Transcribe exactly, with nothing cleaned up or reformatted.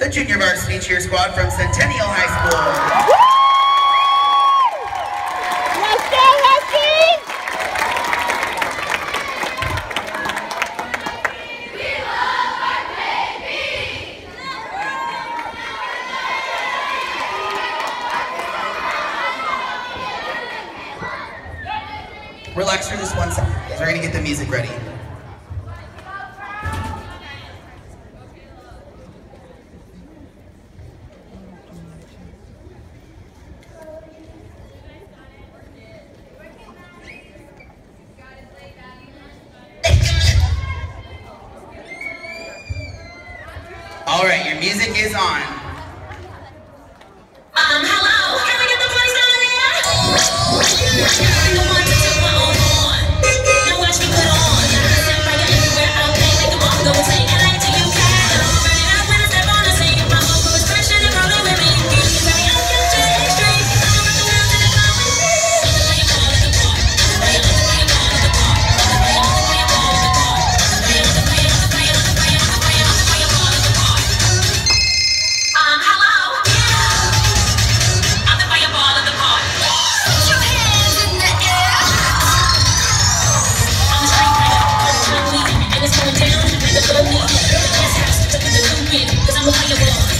the junior varsity cheer squad from Centennial High School. Relax for this one second, because we're gonna get the music ready. All right, your music is on. Um, hello, can we get the place down there? No one to take my own horn. Now watch me put on. Step right everywhere out there, make them all go take it like to you can. Burn it out when I step on the scene. My vocal is fresh and it's rolling with me. You can tell me I'm getting to the extreme. I'm around the world to the top with me. The way you call it the part. The way you call it the part. The way you call it the part. The way you call it the part. The way you call it the part. Um, hello. I'm the fireball of the part. Put your hands in the air. I'm a street fighter, I'm a lead, and it's going down like a bully. The best house to put the loop in, 'cause I'm a fireball.